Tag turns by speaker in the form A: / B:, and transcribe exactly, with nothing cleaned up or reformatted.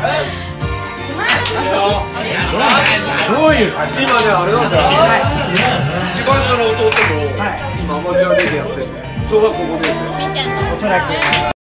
A: どういう感じ？
B: 今ねあれなんだよ。一番下の弟も今アマチュアリーグやってる。小学校ごねん生。
A: おそらく。